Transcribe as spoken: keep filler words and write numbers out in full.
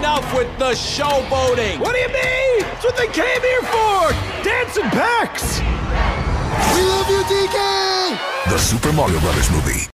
enough with the showboating! What do you mean? That's what they came here for! Dancing Pecs! We love you, D K! The Super Mario Brothers movie.